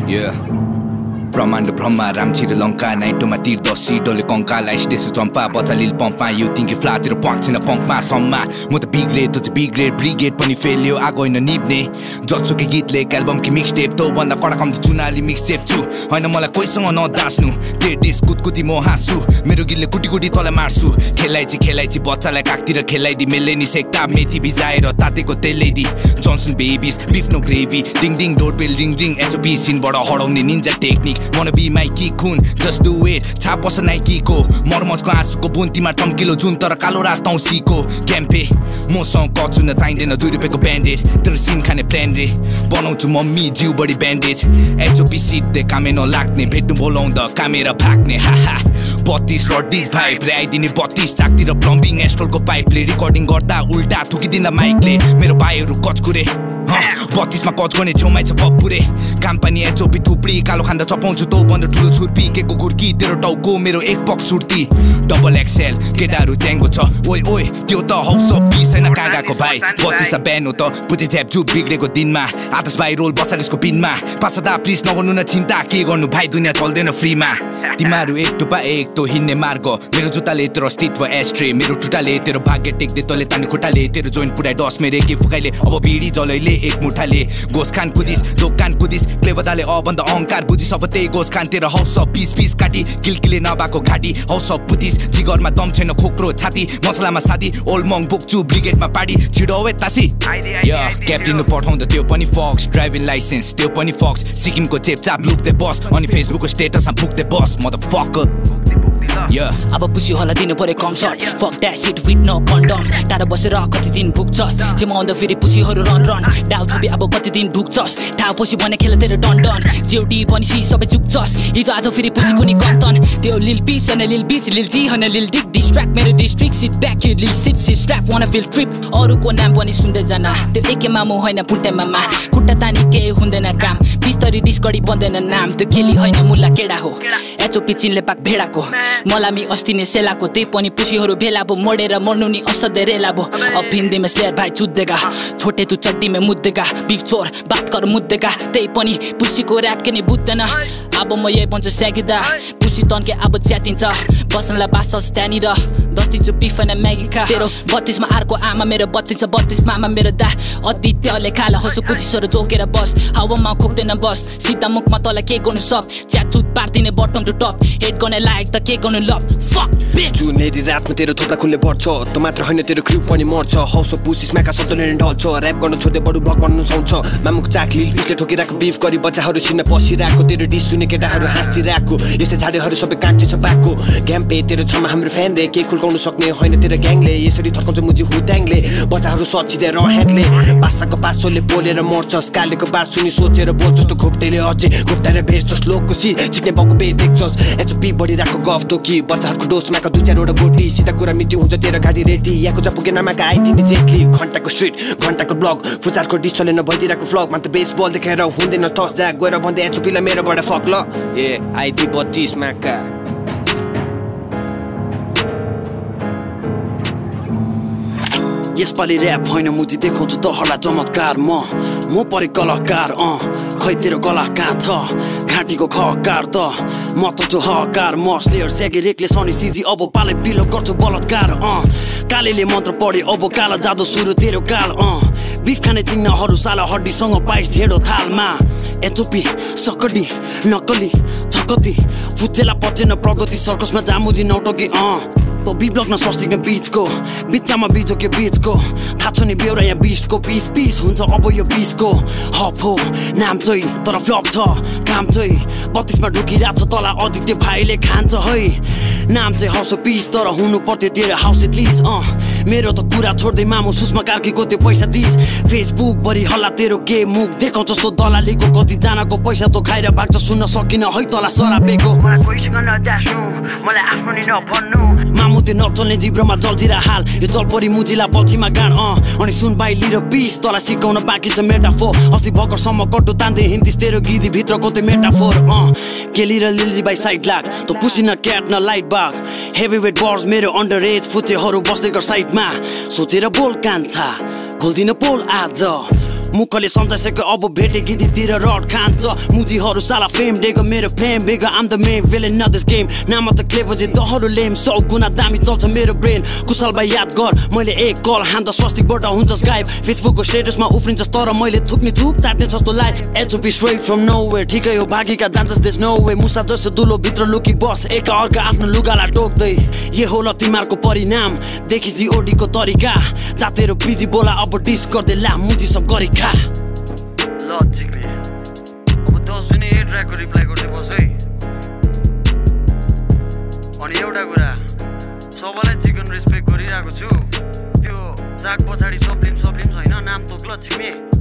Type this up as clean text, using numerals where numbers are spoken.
Yeah. Brahmanda Brahma Ramchira Lanka Naitoma tir dosi dole konka laish desu champa bacha lil pompa you think you flat tiro punk china punk ma samma mo ta big grade to big grade brigade pani failure ago in nibne jotsuke git le album ki mixtape to banda kada kam chunali mixtape chu haina मलाई कोइसँग नदास्नु टेडिस कुटकुटी म हाँसु मेरो गिलले कुटी कुटी तले मार्छु खेलाइची बच्चालाई काकतिर खेलाइदि मेले नि सेक्ताप मेथी भिजाएर तातेको तेलैदि Johnson babies beef no gravy ding ding doorbell ring ring HOP सिनबाट हराउने ninja technique wanna be my cocoon just do it छाप बस नाइकीको मरमचको आँसुको बुन्तीमा टम्किलो जुन तर कालो रात तौसीको क्याम्पे मसँग कचुन चाहिँदैन 2 रुपैयाँको ब्यान्डेड तर सिन खाने प्लान रे बनाउँछु मम्मी जिउ बढी ब्यान्डेज एचओपी सिट्दै कामे नलाग्ने भेट्नु बोलाउँदा कामेरा भाग्ने हाहा 32 रडिस भाइ ल्याइदिने 32 चाकतिर प्लम्बिङ एस्ट्रोलको पाइपले रेकर्डिङ गर्दा उल्टा थुकिदिँदा माइकले मेरो भाइहरू कचकुरे 32 मा कच गर्ने छेउमै छ पपुरे कम्पनी एचओपी थुप्री कालो खान्दा चपाउँछु तँ बन्द ठुलो छुर्पी केको गुर्की तेरो टाउको मेरो एक पक सुर्ती डबल एक्सएल केटाहरू च्याङ्गो छ ओइ ओइ त्यो त हौस पिस हैन कागाको भाइ 32 बिहान हो त पुजे झ्याप जुप बिग्रेको दिनमा आतस भाइ रोल बसालेसको पिनमा पासदा प्लिज नगर्नु न चिन्ता के गर्नु भाइ दुनिया चल्दैन फ्रीमा तिमीहरू एक टुपा एक तो हिन्ने मार्ग मेरो जुत्ताले तेरो अस्तित्व एस्ट्रे मेरो टुटाले तेरो भाग्य टेक्दै तले तान्ने खुट्टाले तेरो जोइन्ट पुराइ डस मेरो के फुकाइले अब बिडी जलैले एक मुठाले गोस खान कुदिस दोकान कुदिस क्लेवदाले अबन्द अहंकार बुझिस अब त्यही गोस खान तेरो हौस पिस पिस काटी किलकिले नबाको घाटी हौस पुदिस जिगरमा दम छैन खोक्रो छाती मसलामा सादी ओल्ड मङ बोक्छु ब्रिगेडमा पाडी छिडो ओए तासी या क्याप्टेन पठाउँदा त्यो पनि फक्स ड्राइभिङ लाइसेन्स त्यो पनि फक्स सिक्किमको चेपचाप लुक्दै बस अनि फेसबुकको स्टेटसमा फुक्दै बस मदरफकर अब पुसी होला दिनु पर्यो cum shot fuck that shit with no condom टाढा बसेर कति दिन भुक्छस् जिम आउँदा फेरि पुसीहरू रन रन डाउ छुबी अब कति दिन ढुक्छस् ठाउँ पुसी भने खेल तेरो डन डन जिओडी भनेसी सबै झुक्छस् हिजो आज फेरि पुसी कुनी कन्तन त्यो लिल पिस हैन लिल बिच लिल जी हैन लिल डिक डिस्ट्र्याक्ट मेरो district sit back you lil sit sit strap one feel trip अरूको नाम पनि सुन्दै जाना त्यो एके मामु हैन पुट्टे मामा खुट्टा तानी के हुँदैन काम बिस्तरी डिस्कडी बन्दैन नाम त्यो केली हैन मुल्ला केडा हो एचओपी चिनले पाक भेडाको मलामी अस्ति नै सेलाको त्यही पनि पुसीहरू भेला भो मोडेर मर्नु नि असदै रेला भो अब भिन्दी में स्लेयर भाइ चुद्देगा छोटे तू चड्डी में मुद्देगा बिफ छोर बात कर मुद्देगा त्यही पनि पुसीको र्याप के नि बुझ्दैन अब म यही भन्छु स्यागिदा पुसी तन्के अब च्यातिन्छ बस्नलाई बास्छ त्यहाँनिर 10 दिन्छु बिफ हैन म्यागी खा तेरो 32 मा अर्को आमा मेरो 32 मामा मेरो दा अदित्यले खाला हसु पुतिसहरू जोकेर बस हावामा खोक्दैन बस सिधा मुखमा तल के गर्नु सब च्याचुत पार्दिने बटम टु टप हेड गर्ने लायक त के गर्नु लप फक बिच जुनेरी रातमा तेरो थोप्ला खुल्ले बढ्छ त मात्र हैन तेरो क्रिउ पनि मर्छ हौस पुसिस माका शब्दले ढल्छ र्याप गर्न छोड्दै बडु ब्लग बन्नु साउँछ मामुको चाकली पिसले ठोकिराको बिफ गरी बच्चाहरू सिन्न पसिराको तेरो डिस सुने केटाहरू हाँस्दिराको यस्तै झाडेहरू सबै काट्छ छ पाको ग्याम्पे तेरो छमा हाम्रो फ्यान रे के खुल्काउनु सक्ने हैन तेरो ग्याङले यसरी थर्काउँछ मुजी हुट्याङले बच्चाहरू सचिदे र हेडले पासाको पासोले पोलेर मर्छ स्कालेको बार सुनि सोचेर बोल जस्तो घोप्टेले अझै घोप्टाएर भेट्छस् लोकको सी चिक्ने बको बे देख्छस् एचओपी बढिराको गफ तो कि बच्चाहरूको डोसमाका 2-4 वटा गोटी सीधा कुरा मिट्यो हुन्छ तेरो गाडी रेडी याको चपुके नामाका आइदिने जेटली घण्टाको स्ट्रिट घण्टाको ब्लग फुचारको डिस चलेन भइदिराको फ्लग मात्र बेसबल देखेर हुँदैन टस जा गएर भन्दै एचओपीलाई मेरोबाट फक ल ए आइदी 32 माका यसपालि र्याप होइन मुजी देखाउँछु तहरलाई चमत्कार म परे कलाकार खै तेरो कला कहाँ छ घाँटीको खकार त म त छु हकार म स्लेयर स्यागी रेकले सनी सिजी अब पाले पिलो गर्छु बलात्कार कालेले मन्त्र पढे अब काला जादु सुरु तेरो काल बिफ खाने चिन्हहरू साला हड्डीसँग पाइस ढेडो थालमा एचओपी सकडी नकली छकती फुतेला पचेन प्रगति सर्कसमा जामुजी नौटकी तो बिब्लग न सस्टिक न बीचको बिच्चामा बिजो के बीचको थाहा छ नि बेउरा यहाँ बिस्टको पिस पिस हुन्छ अब यो बिसको हप हो नाम चाहिँ तर फ्लप छ काम चाहिँ 32 मा ढुकिरहेको छ तला आदित्य भाइले खान्छ है नाम चाहिँ हौस पिस तर हुनु पर्थ्यो तेरो हाउस एटलिस्ट मेरो त कुरा छोड्दै मामु सुषमा कार्कीको त्यो पैसा दिस फेसबुक भरि हल्ला तेरो के मुख देखाउ जस्तो दलालीको कति जनाको पैसा त खाएर भाग्छ सुन्न सकिन है तला सरापेको मलाई आफ्नो नि नभन्नु मामु त्यो नचल्ने जिब्रोमा जल्जिरा हाल यो जलपरी मुजिला बल्छीमा गाड अनि सुन बाई लिएर पिस तलाई सिकाउन बाँकी छ मेटाफोर अस्ति भर्खरसम्म कट्टु तान्दै हिन्दिस तेरो गिदी भित्रको त्यो मेटाफोर केली र लिल्जी बाई साइड लाग त पुसिन क्याट न लाइट बाग हेभी वेट बर्स मेरो अन्डर एज फुचेहरू बस्दै गर साइडमा सोचेर बोल कान्छा खोल्दिन पोल आज मुखले सम्झाइसक्यो अब भेटे गिदीतिर रड खान्छ मुजीहरू साला फेम डेको मेरो फ्लेम बेगा I'm the main villain of this game नाम त क्लेभर जे दहरो लेम 100 गुना दामी चल्छ मेरो ब्रेन कुशल भाइ याद गर मैले एक कल हान्दा स्वस्तिकबाट हुन्छस् गायब फेसबुकको स्टेटसमा उफ्रिन्छस् तर मैले थुक्ने थुक चाट्ने जस्तो लाइफ एचओपी स्ट्रेट फ्रम नोवेयर ठिकै हो भागीका जान्छस् देश नो वे मुसा जस्तो दुलो भित्र लुकी बस एक अर्का आफ्नो लुगालाई टोक्दै ये होला तिमीहरूको परिणाम देखि G.O.D को तरिका जातेरो बिजी बोला अब डिस गर्दै ला मुजी सब गरी खा ल ठिकै अब 10 जुनी ए ट्र्याकको रिप्लाई गर्दै बस है अनि एउटा कुरा सबैलाई चिकन रेस्पेक्ट गरिरहेको छु त्यो जाग पछाडी सब्लिम छैन नाम तोक्ल छिमे